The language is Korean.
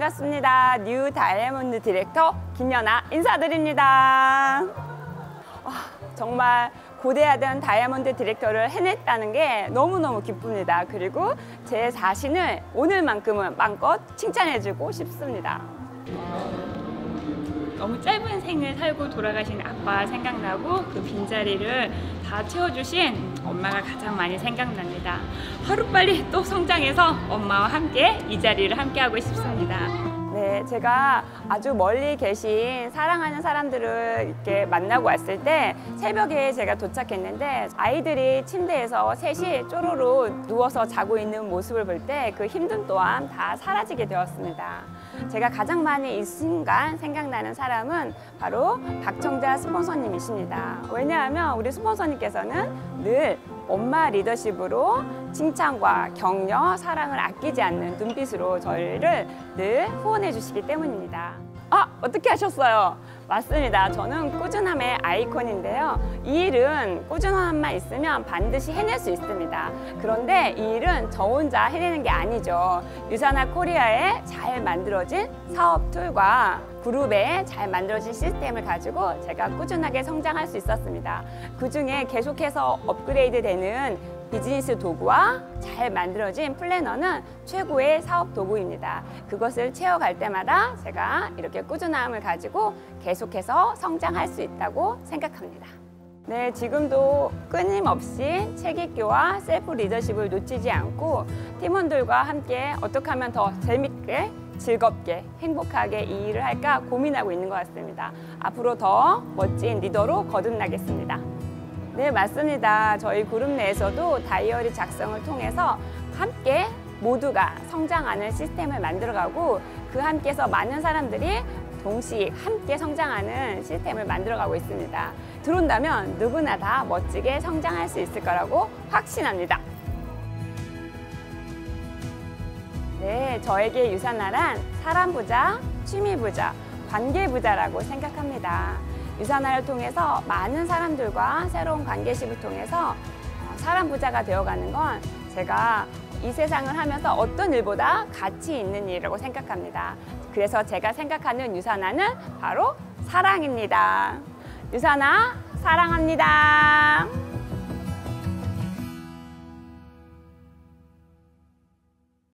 반갑습니다. 뉴 다이아몬드 디렉터 김연아 인사드립니다. 정말 고대하던 다이아몬드 디렉터를 해냈다는 게 너무너무 기쁩니다. 그리고 제 자신을 오늘만큼은 마음껏 칭찬해주고 싶습니다. 너무 짧은 생을 살고 돌아가신 아빠 생각나고 그 빈자리를 다 채워주신 엄마가 가장 많이 생각납니다. 하루빨리 또 성장해서 엄마와 함께 이 자리를 함께하고 싶습니다. 네, 제가 아주 멀리 계신 사랑하는 사람들을 이렇게 만나고 왔을 때 새벽에 제가 도착했는데 아이들이 침대에서 셋이 쪼로로 누워서 자고 있는 모습을 볼 때 그 힘듦 또한 다 사라지게 되었습니다. 제가 가장 많이 이 순간 생각나는 사람은 바로 박청자 스폰서님이십니다. 왜냐하면 우리 스폰서님께서는 늘 엄마 리더십으로 칭찬과 격려, 사랑을 아끼지 않는 눈빛으로 저희를 늘 후원해 주시기 때문입니다. 어떻게 하셨어요? 맞습니다. 저는 꾸준함의 아이콘인데요. 이 일은 꾸준함만 있으면 반드시 해낼 수 있습니다. 그런데 이 일은 저 혼자 해내는 게 아니죠. 유산화 코리아에 잘 만들어진 사업 툴과 그룹에 잘 만들어진 시스템을 가지고 제가 꾸준하게 성장할 수 있었습니다. 그중에 계속해서 업그레이드 되는 비즈니스 도구와 잘 만들어진 플래너는 최고의 사업 도구입니다. 그것을 채워갈 때마다 제가 이렇게 꾸준함을 가지고 계속해서 성장할 수 있다고 생각합니다. 네, 지금도 끊임없이 책임교와 셀프 리더십을 놓치지 않고 팀원들과 함께 어떻게 하면 더 재밌게 즐겁게 행복하게 이 일을 할까 고민하고 있는 것 같습니다. 앞으로 더 멋진 리더로 거듭나겠습니다. 네, 맞습니다. 저희 그룹 내에서도 다이어리 작성을 통해서 함께 모두가 성장하는 시스템을 만들어가고 그 함께서 많은 사람들이 동시에 함께 성장하는 시스템을 만들어가고 있습니다. 들어온다면 누구나 다 멋지게 성장할 수 있을 거라고 확신합니다. 네, 저에게 유산화란 사람부자, 취미부자, 관계부자라고 생각합니다. 유산화를 통해서 많은 사람들과 새로운 관계식을 통해서 사람 부자가 되어가는 건 제가 이 세상을 하면서 어떤 일보다 가치 있는 일이라고 생각합니다. 그래서 제가 생각하는 유산화는 바로 사랑입니다. 유산화 사랑합니다.